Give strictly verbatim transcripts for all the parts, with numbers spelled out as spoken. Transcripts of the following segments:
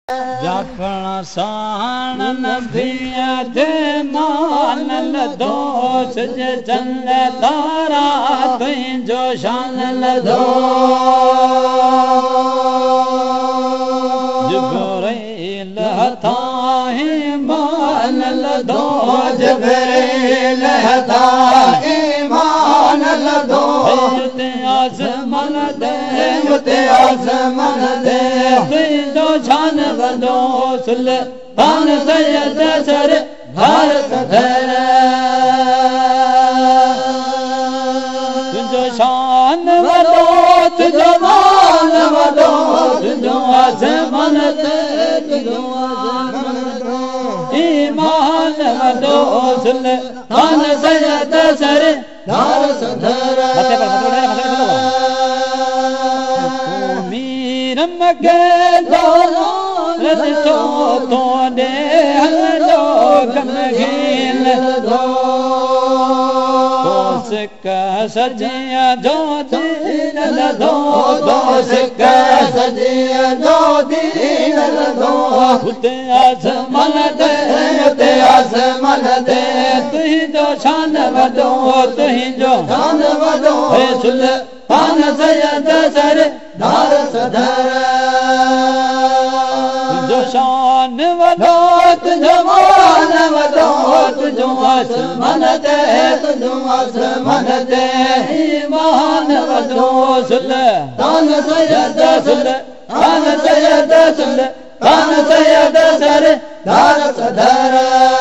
जाकण साण नदिया दे मान लधो सजे चंद तारा तुझो शान लधो जिब्राइल हथा ईमान लधो जिब्राइल हथा ईमान लधो ते आसमान दे ते आसमान दे तुझो शान वदो सुल्तान सैयद सर भारत धर तुझो शान वदो तुझो मान वदो तुझो आसमान दे तुझो आसमान ईमान वदो सुल्तान सैयद सर भारत धर मगे दोनो रजो तो दे हलो कमगीन दो दोसक सजिया जो दीन दो दोसक सजिया जो दीन दो उते आसमान दे उते आसमान दे तुझो शान वदो तुझो शान वदो हे सुल्तान सैयद सर भारत धर तुझो शान वदो तुझो मान वदो तुझो आसमान दे तुझो आसमान दे ईमान वदो सुल्तान सैयद सुल्तान सैयद सुल्तान सैयद सर भारत धर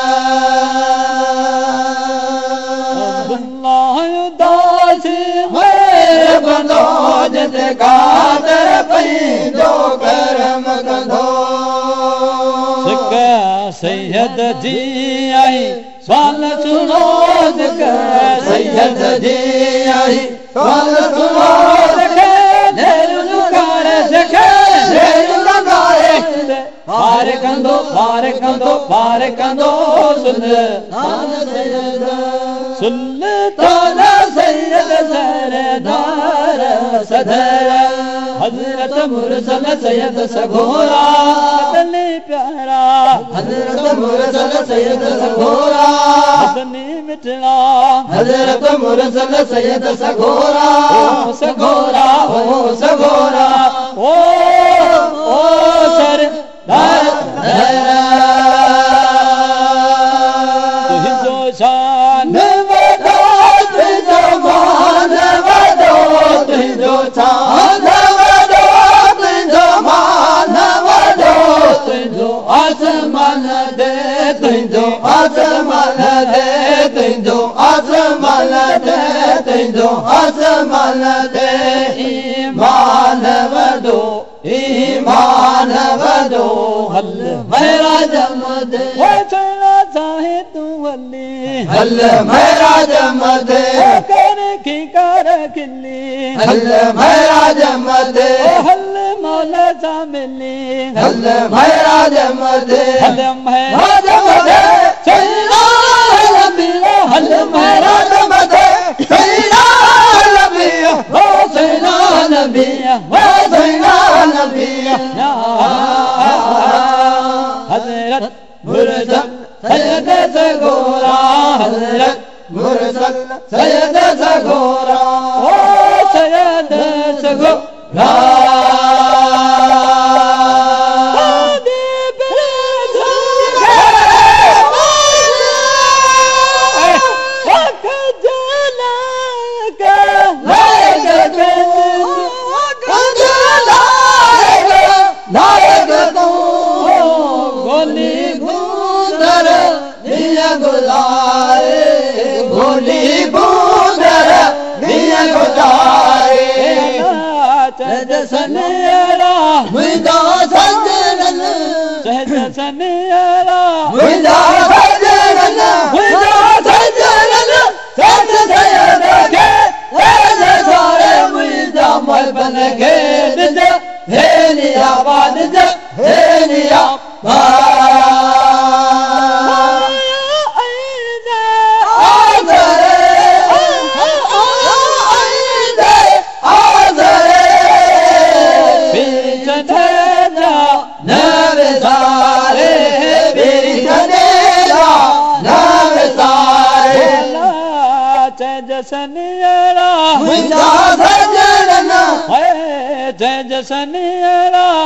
बंदो जित कादर पैदो करम कंदो सिक सैयद जी आई स्वाल सुनो सिक सैयद जी आई स्वाल सुनो सिके नेरु लुकारे सिके नेरु लुकारे पार कंदो पार कंदो पार कंदो सुल्तान सैयद सुल्तान सैयद सरदार सदर हजरत मुरसल सैयद सगोरा अदनी प्यारा हजरत मुरसल सैयद सगोरा अदनी मिठड़ा हजरत मुरसल सैयद सगोरा ओ सगोरा ओ सगोरा ओ ओ सरदार तुझो शान वदो तुझो मान वदो तुझो शान वदो तुझो मान वदो तुझो आसमान दे तुझो आसमान दे तुझो आसमान दे तुझो आसमान दे ईमान वदो ईमान वदो हल मेरा जमद वो चला चाहे तू वली हल मेरा जमद कर की कर खिली हल मेरा जमद हल मौला सा मिली हल मेरा जमद हल मेरा जमद चला नबिया हल मेरा जमद चला नबिया ओ चला नबिया ओ चला नबिया हजरत मुरसल सैयद सगोरा हजरत मुरसल सैयद सगोरा ओ सैयद सगोरा गोली बूंदर दिया गुजारे सहज सनेरा मुझा सजन सहज सनेरा मुझा सजन मुझा सजन सच सैयद के सहज सारे मुझा मल बन के दिजा हे निया बाद जा हे निया तेज सनियरा मुंहिंजा सजन हाय तेज सनियरा